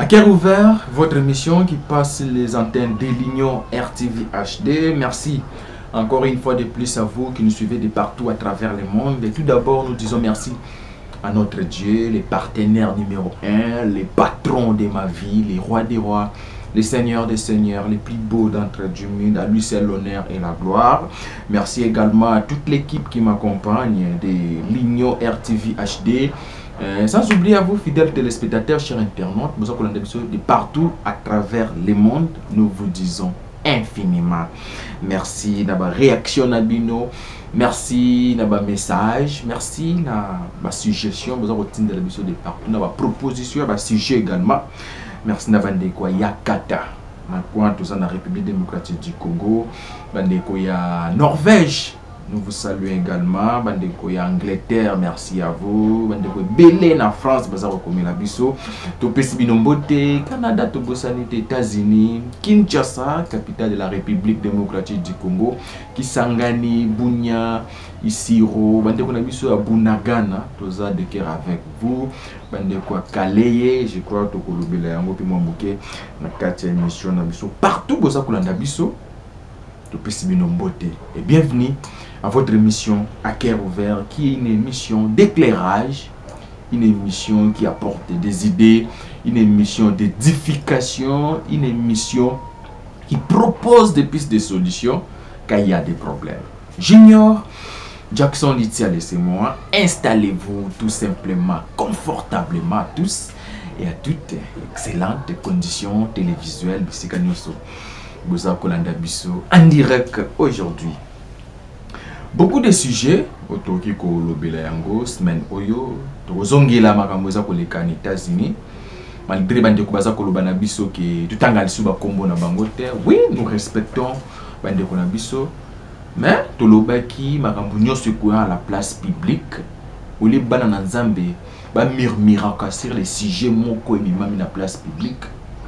À cœur ouvert, votre émission qui passe les antennes de l'Union RTV HD. Merci encore une fois de plus à vous qui nous suivez de partout à travers le monde. Et tout d'abord, nous disons merci à notre Dieu, les partenaires numéro 1, les patrons de ma vie, les rois des rois, les seigneurs des seigneurs, les plus beaux d'entre du monde. À lui seul l'honneur et la gloire. Merci également à toute l'équipe qui m'accompagne de l'Union RTV HD. Sans oublier à vous, fidèles téléspectateurs, chers internautes, de partout à travers le monde, nous vous disons infiniment merci d'avoir réaction à Bino, merci d'avoir message, merci d'avoir suggestion, vous avez de partout, d'avoir proposition, d'avoir sujet également, merci d'avoir des quoi Yakata, tout ça dans la République démocratique du Congo, des quoi Norvège. Nous vous saluons également, Bandeko ya Angleterre, merci à vous. Bandeko Belé en France, baza rekomi la biso. Topesi binombote, Canada, Tobosanité, États-Unis, Kinshasa, capitale de la République démocratique du Congo, Kisangani, Bunia, Isiro, Bandeko na biso à Bunagana, toza de cœur avec vous. Bandeko Kaleye, je crois que Tokolobela yango pi mwambuke na kati ya émission na biso. Partout boza kolanda biso. Topesi binombote et bienvenue à votre émission à cœur ouvert, qui est une émission d'éclairage, une émission qui apporte des idées, une émission d'édification, une émission qui propose des pistes de solutions quand il y a des problèmes. Junior Jackson Litia, laissez-moi, installez-vous tout simplement, confortablement tous et à toutes excellentes conditions télévisuelles en direct aujourd'hui. Beaucoup de sujets autour de la semaine oyo tozongela makambo za koleka na États-Unis malgré bande ko baza kolobana biso ke tutanga lisuba kombo na bango te. Oui, nous respectons bande ko na biso, mais tolobaki makambo nyonso ko à la place publique oli bana na Nzambe ba murmuraka sur les sujets moko emimami na place publique.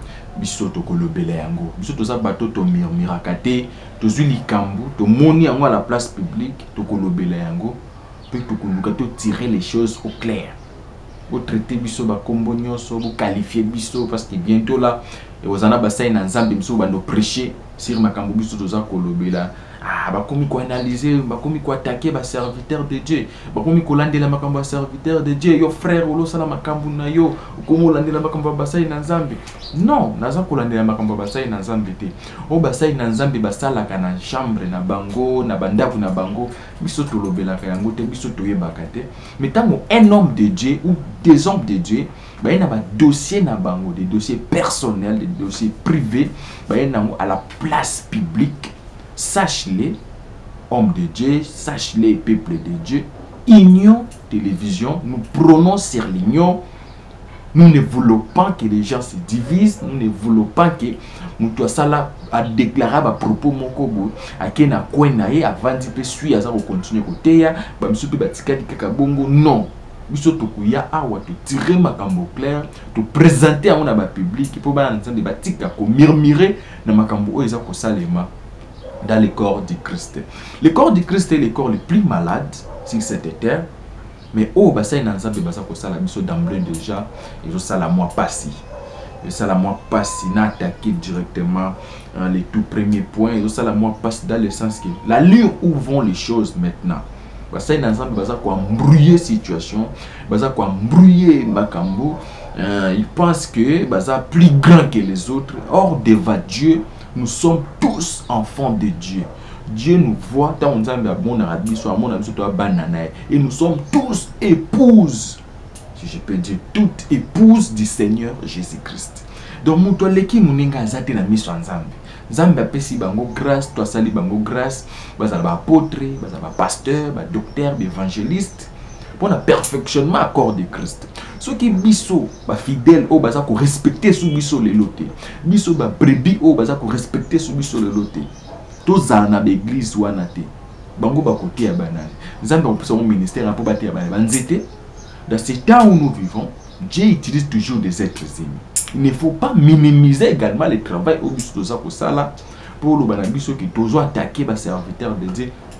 Biso tokolobela yango biso toza bato to murmuraka te tozwi likambu to moni yango à la place publique tokolobela yango pe tokoluka to tirer les choses au clair, au traiter biso ba kombo nyonso, bu qualifier biso parce que bientôt là ozana basai na Nzambe biso bando prêcher sur makambo biso toza kolobela. Ah, bakomi ko analyser, bakomi ko attaquer ba serviteur de Dieu, bakomi ko landela makambo serviteur de Dieu, yo frère olo sala makambo na yo, komo landela makambo basai na Nzambe. Non, naza ko landela makambo basai na Nzambe te. O basai na Nzambe basala kana chambre na bango, na bandaku na bango, biso tolobela ka yango te, biso toyebaka te. Mais tango un homme de Dieu ou des hommes de Dieu, ba yena ba dossier na bango, des dossiers personnels, des dossiers privés, ba yena à la place publique. Sache-les, hommes de Dieu, sache-les, peuple de Dieu. Union Télévision, nous prenons sur l'union. Nous ne voulons pas que les gens se divisent. Nous ne voulons pas que nous sala a déclaré à propos mon kobo à kena kwenaye avant de suivre à ça pour continuer côté ya ba misupe batika dikaka bongo. Non, biso tokuya awa to tirer makambo clair, to présenter à mon aba public pour ba nzambe batika ko murmurer na makambo o eza ko salema dans le corps du Christ. Le corps du Christ est le corps le plus malade sur cette terre. Mais oh, bah ça y est, Nzambe basa ko sala biso d'emblée déjà. Et je sala moi passi. Et ça la moi passi n'a attaqué directement les tout premiers points. Et je sala moi passi dans le sens que la ligne où vont les choses maintenant. Bah ça y est, Nzambe basa ko embrouiller situation, basa ko embrouiller makambo. Il pense que basa plus grand que les autres. Or devant Dieu, nous sommes tous enfants de Dieu. Dieu nous voit tant on a bon arabe soit mon ami soit banana et nous sommes tous épouses, si je peux dire toutes épouses du Seigneur Jésus-Christ. Donc mon toi leki muninga azate na miso Nzambe. Nzambe apesi bango grâce, toi sali bango grâce, baza ba apôtre, baza ba pasteur, ba docteur, ba évangéliste pour le perfectionnement à corps de Christ. Ceux qui biso ba fidèle au baza ko respecter sous biso les lotés. Biso ba brebis au baza ko respecter sous biso les lotés. Toza na l'église wana te. Bango ba côté ya banane. Nzambe on peut son ministère pour battre ya banane. Dans ce temps où nous vivons, Dieu utilise toujours des êtres humains. Il ne faut pas minimiser également le travail au biso toza ko sala pour le banabiso qui toujours attaquer ba serviteur de Dieu.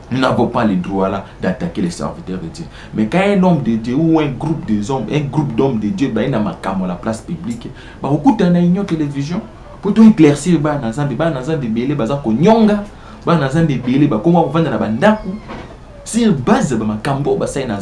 Nous n'avons pas le droit là d'attaquer les serviteurs de Dieu. Mais quand un homme de Dieu ou un groupe d'hommes de Dieu, il y a la place publique, beaucoup de une télévision pour tout éclaircir, sur base de makambo,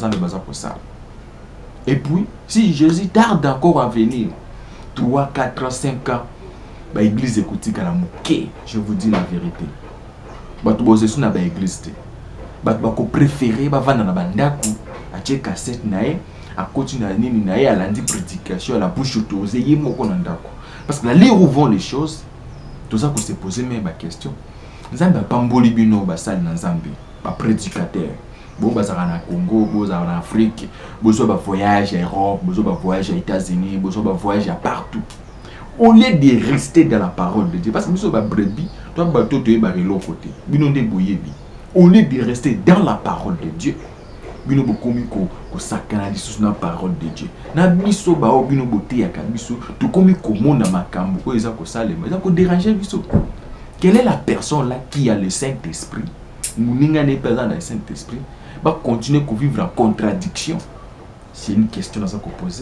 et puis, si Jésus tarde encore à venir, 3, 4, 5 ans, l'église écoute à la moquée, je vous dis la vérité. L'église bako préféré ba vanda na bandaku a tie cassette nae a continuer nini nae a lundi prédication à la bouche autorisée yemoko na ndako parce que là où vont les choses tout ça qu'on se poser même la question nzambe pamboli bino ba sali na nzambe ba prédicateur bo bazaka na Congo bo za en Afrique bo so ba voyage à Europe bo so ba voyage aux États-Unis bo so ba voyage à partout au lieu de rester dans la parole de Dieu parce que biso ba brebis toi ba to te ba l'autre côté bino nde boyebi. Au lieu de rester dans la parole de Dieu, bino bokomi ko sakanali sous la parole de Dieu. Na biso ba o bino bote ya kabiso, to komi ko mona makambo ko eza ko salema, eza ko déranger biso. Quelle est la personne là qui a le Saint-Esprit? Muninga n'est pas dans le Saint-Esprit, va continuer à vivre en contradiction. C'est une question à se poser.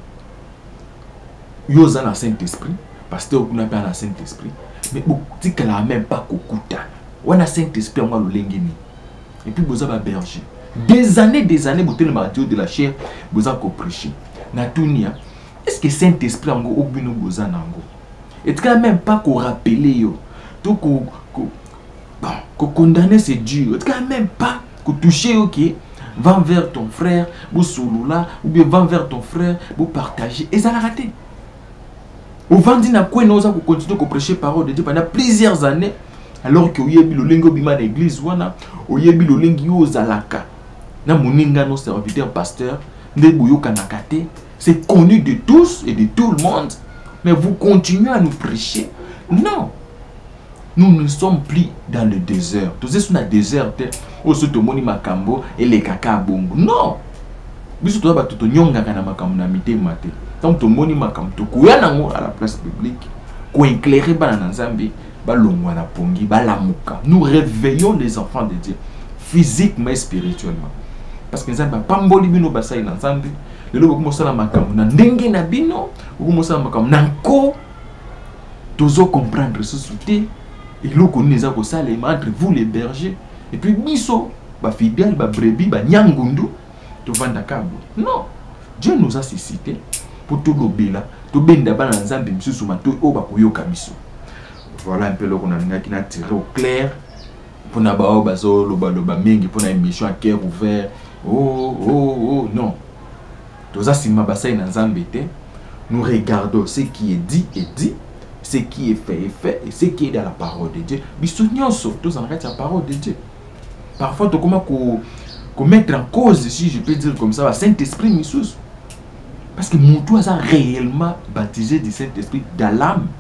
Yo za na Saint-Esprit, pasteur ko na pas na Saint-Esprit, mais beaucoup qu'elle a même pas kokuta. On a Saint-Esprit en le lengeni. Et puis vous avez berger. Des années, vous avez le Dieu de la chair, vous avez prêché. Natounia, est-ce que Saint-Esprit en go obino vous en go? Et quand même pas qu'on rappelle yo, tout qu'on condamner c'est dur. Et quand même pas qu'on toucher ok, va vers ton frère, vous souloula, ou bien va vers ton frère, vous partager. Et ça l'a raté. Au vendit na quoi nous avons continué à prêcher parole de Dieu pendant plusieurs années. Alors que oyebi lolengo bima na église wana oyebi lolengi ozalaka na moninga no serviteur pasteur nde boyoka na kate c'est connu de tous et de tout le monde mais vous continuez à nous prêcher non nous ne sommes plus dans le désert tous ces sont dans le désert au soto moni makambo et les kaka bongo non biso to ba to nyonga kana makambo na mitema te donc to moni makambo to kuya nango à la place publique ko éclairer bana na Nzambe. Nous réveillons les enfants de Dieu physiquement et spirituellement parce que nous avons pas mboli bino basai na nzambe lelo boko mosala makambo na ndenge na bino boko mosala makambo na nko tozo comprendre ce souté et loko neza ko salema entre vous les bergers et puis biso ba fidèle ba brebis ba nyangundu to vanda kabo non Dieu nous a suscité pour tout lobela to benda bana nzambe misusu mato o ba koyoka biso. Voilà un peu le qu'on a tiré au clair pour na bao bazo loba mingi pour na émission à cœur ouvert. Oh non. Tout ça si ma bassin na Nzambe te, nous regardons ce qui est dit, ce qui est fait et ce qui est dans la parole de Dieu. Bisognon surtout en la parole de Dieu. Parfois tu comment qu'on mettre en cause si je peux dire comme ça Saint-Esprit missus. Parce que Moutou a réellement baptisé du Saint-Esprit dans l'âme.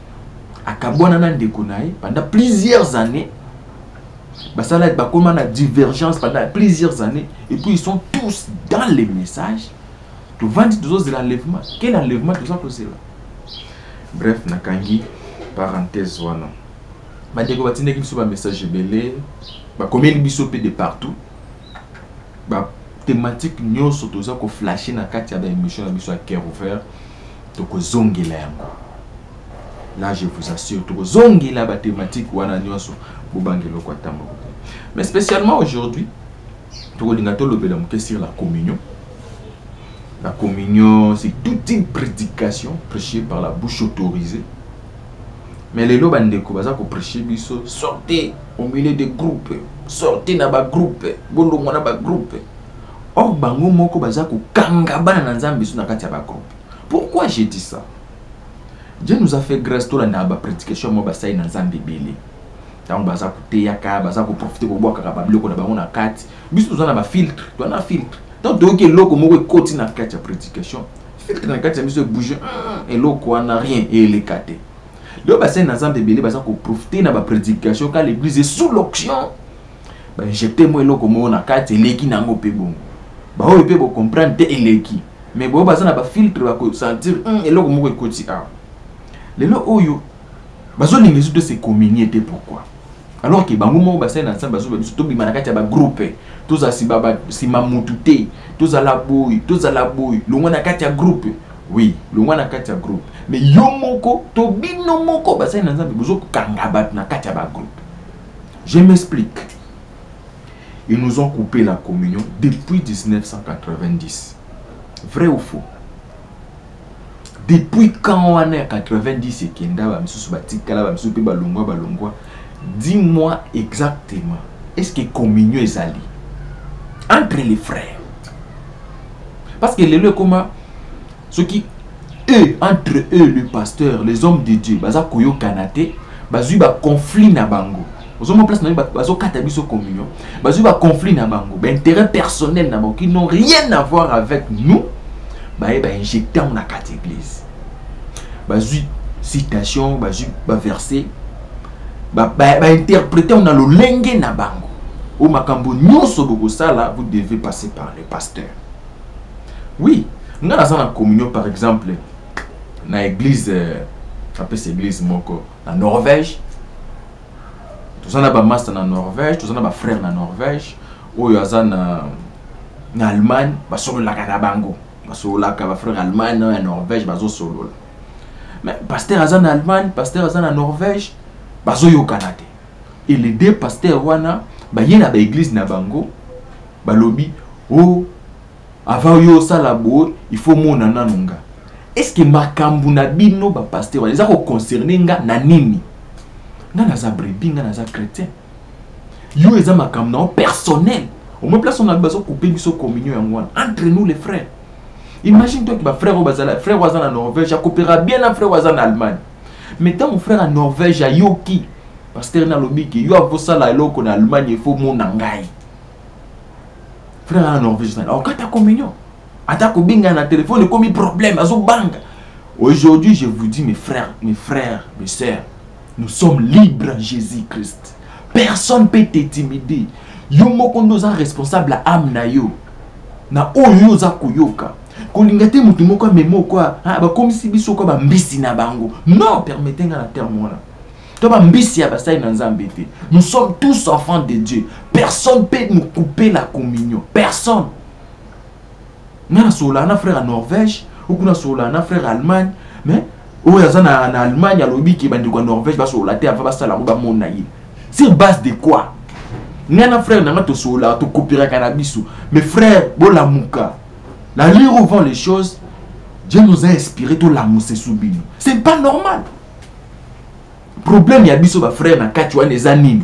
Pendant plusieurs années, ça a divergence pendant plusieurs années, et puis ils sont tous dans les messages. Tu vends tous de l'enlèvement. Quel enlèvement tout ça que c'est là? Bref, nakangi parenthèse wana. Bandeko batinde ki biso ba message belé, ba combien biso pe de partout. Ba thématique nyonso to za ko flasher na kati ya ba émission na biso à cœur ouvert. To ko zongela yango. Là, je vous assure, tout zongi la thématique wana nyonso bobangelo kwa tambo. Mais spécialement aujourd'hui, tout le monde sur la communion. La communion, c'est toute une prédication prêchée par la bouche autorisée. Mais les lois bandeko baza ko prêcher biso, sortez au milieu des groupes, sortez na ba groupe, bolongo na ba groupe. Or bango moko baza ko kanga bana na Nzambe biso na kati ya ba groupe. Pourquoi j'ai dit ça? Dieu nous a fait grâce à la prédication de Basai dans Zambébélé. Donc, baza kote yaka, baza ko profiter ko boire kaka bablo ko na bango na kati. Biso nous on a filtre, tu as un filtre. Donc, donc loko moko koti na kati ya prédication. Filtre na kati ya biso bouger et loko on a rien et les kate. Le Basai dans Zambébélé baza ko profiter na ba prédication quand l'église est sous l'onction. Ba injecter moi loko moko na kati eleki nango pe bongo. Ba o pe bo comprendre te eleki. Mais bo baza na ba filtre ba ko sentir et loko moko koti a. Les lois oyo, bazo lingezu de se communier pourquoi? alors que bango mo bassin na ensemble bazo biso to bima na kati ya ba groupe tous a si mamutute tous a la boy longo na kati ya groupe oui longo na kati ya groupe mais yo moko to bino moko bassin na ensemble bozo kanga bat na kati ya ba groupe. Je m'explique. Ils nous ont coupé la communion depuis 1990. Vrai ou faux? Depuis quand on est 90 et kenda ba misusu batikala ba misusu pe balongwa. Dis-moi exactement, est-ce que communion est allée entre les frères? Parce que les lieux comment ceux qui eux entre eux le pasteur, les hommes de Dieu, baza koyo kanate, bazu ba conflit na bango. Aux hommes en place na bazo katabiso communion, bazu ba conflit na bango, ba intérêt personnel na bango qui n'ont rien à voir avec nous, ba injecter dans la carte église. Bazu citation, bazu ba verset interpréter on a le lengue na bango. Au makambo nyonso boko sala, vous devez passer par le pasteur. Oui, nous avons la communion par exemple dans l'église, appelle cette église moko en Norvège. Tous on a ba master en Norvège, tous on a ba frère en Norvège, ou yaza na Allemagne, ba solo la kana bango. Ba solo la ka ba frère Allemagne en Norvège, ba zo solo. Mais pasteur azan en Allemagne, pasteur azan en Norvège, bazo yo kanate. Et les deux pasteurs wana ba yena ba église na bango ba lobi oh avant yo sala bo il faut mona nanonga. Est-ce que makambu na bino ba pasteur wana ezako concerner nga na nini? Nga naza brebis nga naza chrétien. Yo eza makambu na personnel. Au moins place on a besoin couper biso communion yango entre nous les frères. Imagine toi que ba frère bazala frère wazana en Norvège, coopéra bien un frère wazana en Allemagne. Mais tant mon frère en Norvège a yoki pasteur na lobi ki yo avosa la loko na Allemagne il faut mon ngai. Frère en Norvège na quand ta communion ata ko binga na téléphone comme problème azo banga. Aujourd'hui je vous dis mes frères, mes sœurs, nous sommes libres en Jésus-Christ. Personne peut t'intimider. Yo moko ndoza responsable à âme na yo. Na oyo za kuyoka. Kolingate mutu moko memo quoi ba comme si biso ko ba mbisi na bango. Non, permettez-nga la terre mona. To ba mbisi ya basai na nzambe te. Nous sommes tous enfants de Dieu. Personne peut nous couper la communion. Personne. Na sola na frère en Norvège, ou kuna sola na frère en Allemagne, mais o yaza na Allemagne alobi ki bandi ko Norvège ba sola te ava ba sala ba mona yi. Sur base de quoi? Nana frère nanga to sola to copiera cannabis. Mes frères bola muka. La lire avant les choses, Dieu nous a inspiré tout l'amour c'est soubino. C'est pas normal. Problème ya biso ba frère na kati wana ezanini.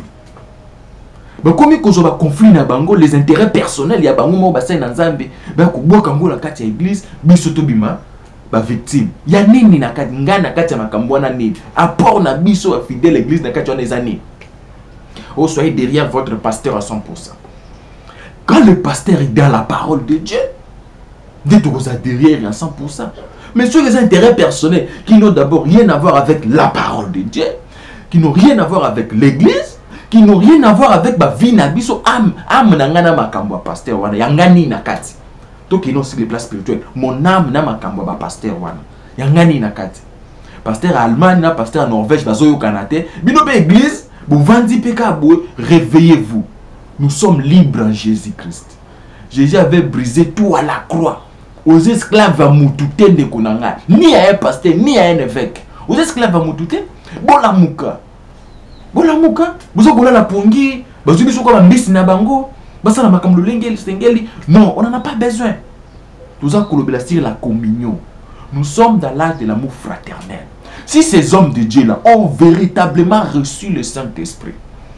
Ba komi ko zo ba conflit na bango les intérêts personnels ya bango mo ba sai na nzambe ba ko boka ngo la kati ya église biso to bima ba victime. Ya nini na kati ngana kati ya makambo wana nini? Apport na biso ba fidèle église na kati wana ezanini. Oh, soyez derrière votre pasteur à 100%. Quand le pasteur est dans la parole de Dieu, dites vous êtes derrière à 100%. Mais sur les intérêts personnels qui n'ont d'abord rien à voir avec la parole de Dieu, qui n'ont rien à voir avec l'église, qui n'ont rien à voir avec ma vie, nabiso âme nangana makambo pasteur wana yangani nakati. Donc ils sont sur les places spirituelles. Mon âme na makambo pasteur wana yangani nakati. Pasteur Allemagne na pasteur Norvège bazoyo kanate, bino be église. Réveillez-vous. Nous sommes libres en Jésus-Christ. Jésus avait brisé tout à la croix. Aux esclaves à Moutouté de Konanga. Ni à un pasteur, ni à un évêque. Aux esclaves à Moutouté. Bola Mouka. Bola Mouka. Vous avez la pongi. Vous avez la mbisi na bango. Vous avez la non, on n'en a pas besoin. Nous avons la communion. Nous sommes dans l'âge de l'amour fraternel. Si ces hommes de Dieu-là ont véritablement reçu le Saint-Esprit,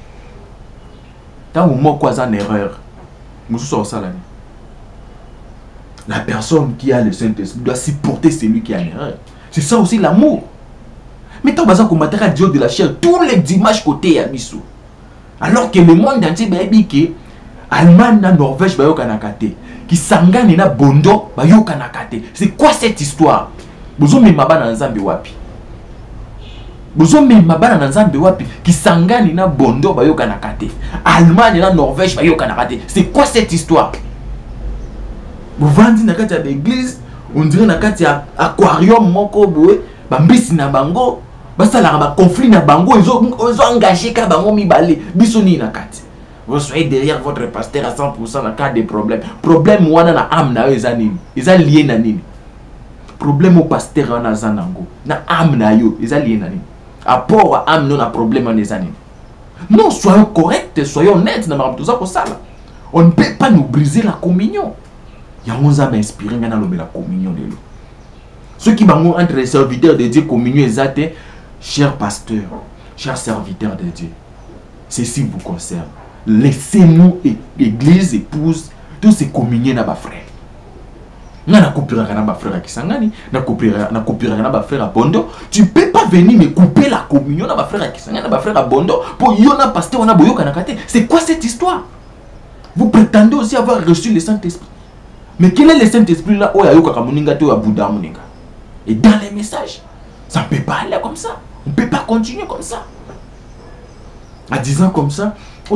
dans le moment quoi en erreur, nous sommes salariés. La personne qui a le Saint-Esprit doit supporter celui qui a une erreur. C'est ça aussi l'amour. Mais tant que vous à Dieu de la chair, tous les dimanches côté à Bissou. Alors que le monde entier a dit que Allemagne, Norvège, qui s'engage na Bondo, c'est quoi cette histoire? Vous avez mis ma banane Nzambe wapi? Bozomé mabana na nzambe wapi kisangani na Bondo bayoka na kate Allemagne na Norvège bayoka na kate. C'est quoi cette histoire? Vous vendez na kati ya l'église, on dirait na kati ya aquarium moko boé, ba mbisi na bango, Basta la conflit na bango, ils ont engagé ka bango mibale, biso ni na kati. Vous soyez derrière votre pasteur à 100% en cas de problème. Problème wana na âme na eza nini? Eza lié na nini? Problème au pasteur wana zanango. Na âme na yo, eza lié na nini? Apport à âme non na problème en eza nini? Non, soyons corrects, soyons honnêtes na marabout ça ko sala. On ne peut pas nous briser la communion. Il y a 11 ans inspiré dans la communion de l'eau. Ceux qui bango entre les serviteurs de Dieu communion exacte, chers pasteurs, chers serviteurs de Dieu, ceci vous concerne. Laissez-nous, église, épouse, tous ces communier na ba frère. Na coupera na ba frère qui sangani, na coupera na ba frère à Bondo. Tu peux pas venir me couper la communion na ba frère qui sangani, na ba frère à Bondo pour yona pasteur na boyo kanakate. C'est quoi cette histoire? Vous prétendez aussi avoir reçu le Saint-Esprit. Mais quel est le Saint-Esprit là? Oh, yayo kakamuninga to ya Bouddha muninga. Et dans les messages, ça ne peut pas aller comme ça. On ne peut pas continuer comme ça. En disant comme ça, oh,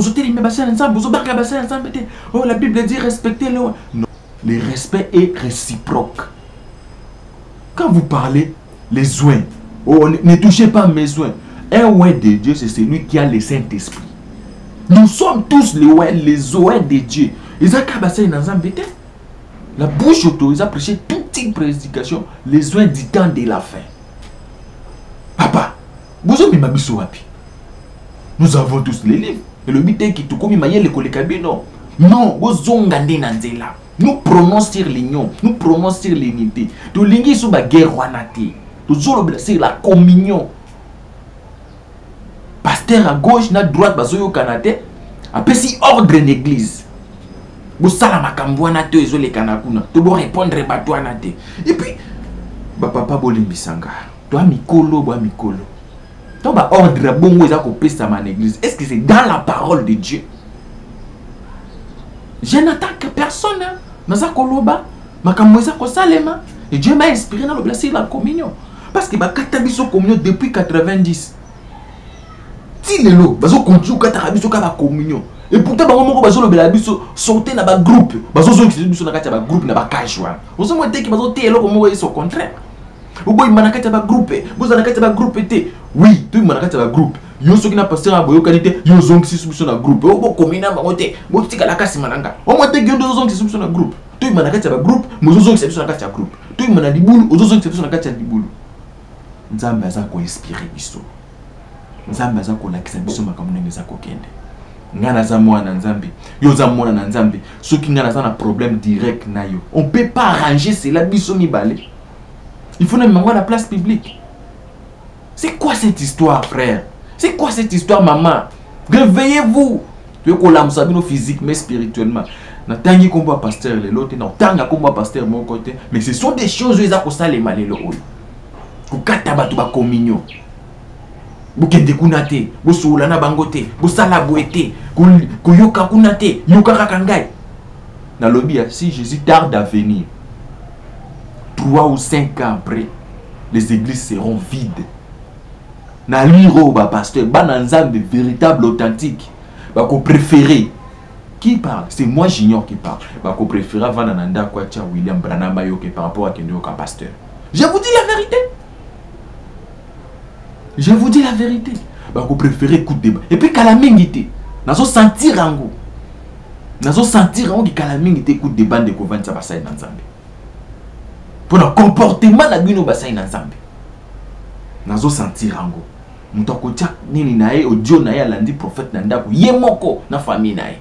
la Bible dit respectez-le. Non, le respect est réciproque. Quand vous parlez, les oins, oh, ne touchez pas mes oins. Un oin de Dieu, c'est celui qui a le Saint-Esprit. Nous sommes tous les oins de Dieu. Ils ont cabassé dans un bété. La bouche autorise à prêcher toute une prédication, les oins du temps de la fin. Papa, vous avez mis wapi. Nous avons tous les livres. Et le but est que tout comme il le kabino. Non, vous avez nanzela. Nous prenons sur l'union, nous prenons sur l'unité. Nous lingi sur la guerre wanati. Nous avons sur la communion. Pasteur à gauche, à droite, bazoyo kanate. Après si ordre l'église. Vous savez que vous avez répondre à. Et puis, papa Bolimbisanga, toi Mikolo, toi Mikolo. Toi, ordre bongo est à l'église. Est-ce que c'est dans la parole de Dieu? Je n'attaque personne. Et Dieu m'a inspiré dans le blessé de la communion. Parce que la communion depuis 90. Si les lots, ils continuent à la communion. Et pourtant, ils ont sauté dans le groupe. Ils ont sauté dans le groupe, dans le cage. Ils ont été au contraire. Vous avez été dans le groupe. Vous avez été dans le groupe. Oui, tout le monde a été dans le groupe. Ils ont été dans le groupe. Ils ont été dans le groupe. Ils ont été dans le groupe. Ils ont été dans le groupe. Tout le monde a été dans le groupe. Ils ont été dans le groupe. Tout le monde a été dans le groupe. Ils ont été dans le groupe. Nous avons inspiré. Nous avons inspiré. Ngana za mwana nzambe yo za mwana na nzambe soki ngana za na problème direct na yo on peut pas arranger cela biso mibale. Il faut même avoir la place publique. C'est quoi cette histoire, frère? C'est quoi cette histoire, maman? Réveillez-vous. Tu veux qu'on l'a physique mais spirituellement. Na tangi komba pasteur le lote na tanga komba pasteur mon côté mais ce sont des choses où ils a ko salema le lo ko kata batu ba communion. Bukende kunate, busula na bangote, busala boete, kuyoka kunate, yoka kakangai. Na lobia, si Jésus tarde à venir, 3 ou 5 ans après, les églises seront vides. Na liro ba pasteur, ba nanzambe véritable authentique, ba ko préféré. Qui parle? C'est moi j'ignore qui parle. Ba ko préféré avant nananda kwa cha William Branham yoke par rapport à kendo ka pasteur. Je vous dis la vérité. Je vous dis la vérité. Bah, vous préférez coup de débat. Et puis, Kalamingité. Nous allons sentir en vous. Nous allons sentir en vous que Kalamingité coup de débat de Kovan Sabasai dans Zambie. Pour le comportement de Bino Basai dans Zambie. Nous allons sentir en vous. Nous allons dire Nini Nae, Odio Nae, Alandi, prophète Nanda, Yemoko, na famille Nae.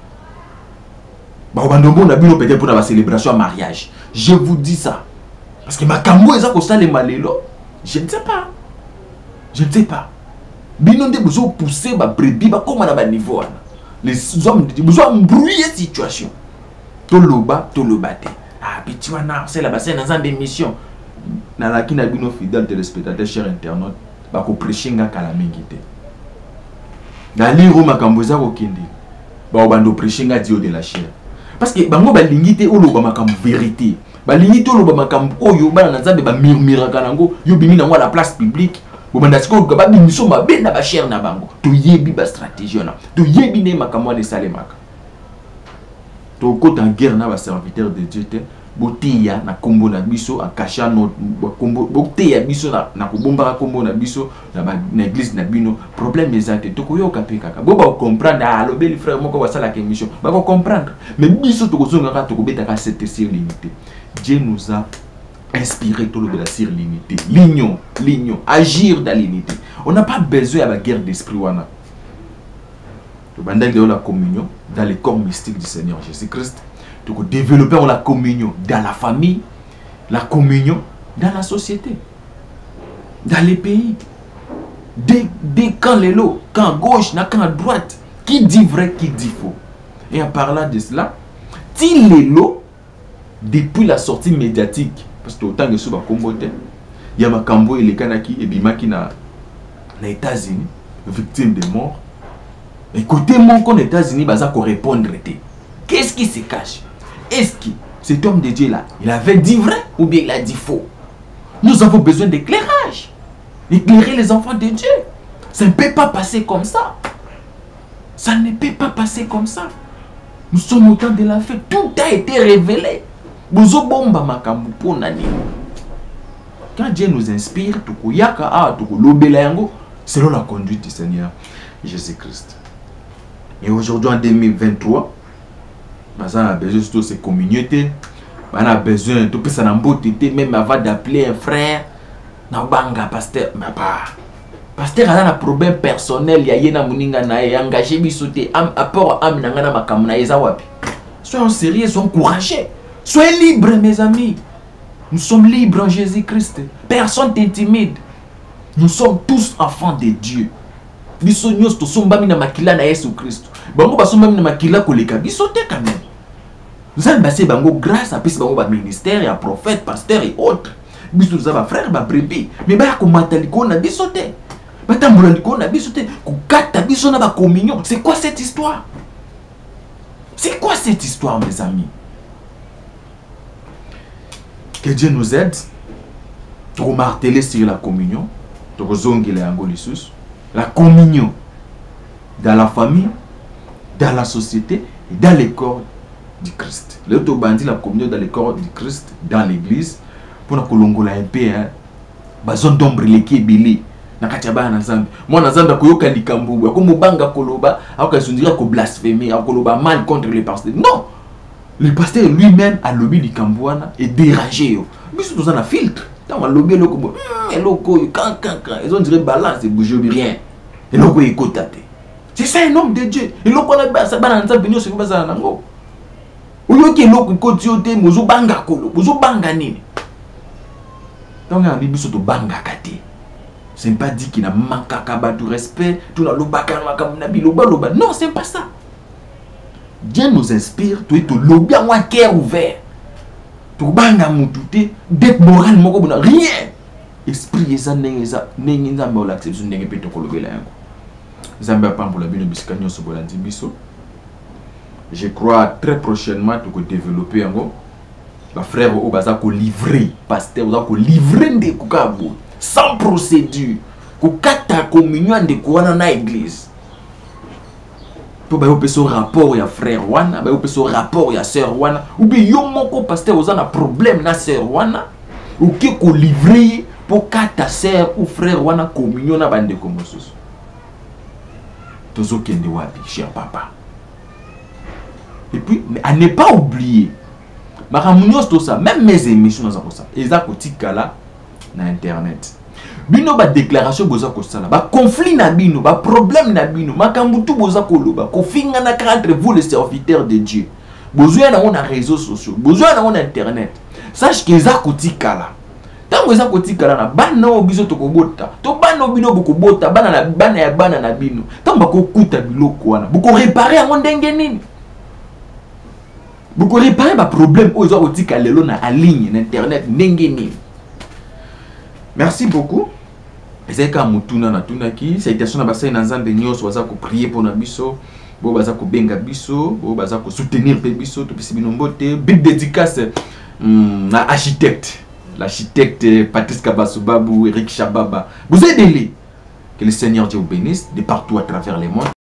Bah, on a Bino peut-être pour la célébration à mariage. Je vous dis ça. Parce que ma cambo est ça qu'on s'allait malélo. Je ne sais pas. Je ne sais pas. Bino de besoin pousser ba brebis ba comme na niveau. Les hommes besoin embrouiller situation. Toloba te. Ah petit wana c'est la bassin dans une émission. Na la kina bino fidèle téléspectateurs chers internautes ba ko prêcher nga kala mengité. Na liro makambo za ko kende. Ba obando prêcher nga dio de la chair. Parce que bango ba lingité oloba makambo vérité. Ba lingité oloba makambo oyo ba na nzambe ba murmura kanango yo bimi na la place publique. Vous avez dit que nous sommes bien dans la chair. Tu yebi ba stratégie. Tu yebi ne makamwa de salemaka. Tu côté en guerre na ba serviteur de Dieu. boteya na kombo na biso akasha no kombo boteya biso na kobomba kombo na biso na église na bino problème ezate to koyoka pe kaka bo ba comprendre alobeli frère moko basala ke mission ba ko comprendre mais biso to kozonga ka to kobeta ka cette l'unité. Dieu nous a inspiré tout le de la sur l'unité, l'union, agir dans l'unité. On n'a pas besoin de la guerre d'esprit wana. De la communion dans les corps mystiques du Seigneur Jésus-Christ. Donc développer la communion dans la famille, la communion dans la société, dans les pays. Dès quand les lots, quand gauche, quand droite, qui dit vrai, qui dit faux. Et en parlant de cela, si les lots, depuis la sortie médiatique, parce que autant que ce soit combattu, il y a Makambo et les Kanaki et Bimaki na États-Unis, victimes de mort. Écoutez-moi qu'aux États-Unis, il va répondre. Qu'est-ce qui se cache? Est-ce que cet homme de Dieu là, il avait dit vrai ou bien il a dit faux? Nous avons besoin d'éclairage. Éclairer les enfants de Dieu. Ça ne peut pas passer comme ça. Ça ne peut pas passer comme ça. Nous sommes au temps de la fête. Tout a été révélé. Quand Dieu nous inspire, selon la conduite du Seigneur Jésus-Christ. Et aujourd'hui en 2023, on a besoin de ces communautés. On a besoin de tout ça même avant d'appeler un frère. Pasteur, pasteur a un problème personnel. Il y a un engagé bisoté. Apport âme nangana makamuna ezawapi. Soyons sérieux, soyons courageux. Soyez libres, mes amis. Nous sommes libres en Jésus-Christ. Personne n'est timide. Nous sommes tous enfants de Dieu. Bisognos to somba mina makila na Yesu Christ. Bango basomba mina makila koleka bisote quand même. Nous avons passé bango grâce à plus bango ba ministère, à prophète, pasteur et autres. Biso nous avons frère ba brebis. Mais ba ko mataliko na bisote. Ba tambula liko na bisote. Ko kata biso na ba communion. C'est quoi cette histoire? C'est quoi cette histoire, mes amis? Que Dieu nous aide. Pour marteler sur la communion. Pour zongi la yango lisusu. La communion dans la famille, dans la société et dans le corps du Christ. Le bandit la communion dans le corps du Christ, dans l'église, pour que l'on ait un peu, bazon d'ombre qui est belé. Nakachaba na zambi. Moi na zambi koyoka likambu, ko mobanga koloba, ako sundira ko blasphémer, ako koloba mal contre les pasteurs. Non. Le pasteur lui-même a lobby likambuana et dérangé yo. Biso dans un filtre. Dans le lobby loko quand ils ont dit balance et bouger rien. Et loko écoute. C'est ça un homme de Dieu. Et loko na ça bana nza binyo se baza nango. Oyoki loko ikotiote mozo banga kolo, mozo banga nini. Donc on dit biso to banga kate. C'est pas dit qu'il a manqué à tout respect, tout le loba. Non, c'est pas ça. Dieu nous inspire, tu es tout lobby à moi cœur ouvert. Tu banga moutouté, d'être moral moko bona rien. Esprit eza nengeza nenginza mbola acception ndenge peto kolobela yango. Zamba pambola bino biskanyo so bolandi biso. Je crois très prochainement tu ko développer yango. Ba frère o baza ko livrer, pasteur baza ko livrer nde kukabo. Sans procédure, kukata communion de kouana na église. Pour bayo ce rapport ya frère wana, bayo ce rapport ya sœur wana, ou bien yo moko pasteur ozana problème na sœur wana, ou ki ko livrer pour kata sœur ou frère wana communion na bande komosusu. Tozo kende wapi, cher papa. Et puis, mais à ne pas oublier, maramunios tout ça, même mes émissions dans ça, eza kotikala na internet. Bino ba déclaration boza ko sala, ba conflit na bino, ba problème na bino, makambutu boza ko loba, ko finga na entre vous les serviteurs de Dieu. Besoin na on a réseaux sociaux, besoin na on internet. Sache que za kotikala. Tango za kotikala na bana obiso to kobota. To bana obino boko bota, bana na bana ya bana na bino. Tango ko kuta biloko wana, boko réparer en ndenge nini? Boko réparer ba problème o za kotikala lelo na en ligne na internet ndenge nini? Merci beaucoup. C'est comme mutuna na tunaki, citation na basai na nzambe nyos waza ko prier pour na biso, bo baza ko benga biso, bo baza ko soutenir pe biso to pesi binombote, big dédicace na architecte, l'architecte Patrice Kabasubabou, Eric Chababa. Vous aidez-les. Que le Seigneur Dieu vous bénisse de partout à travers le monde.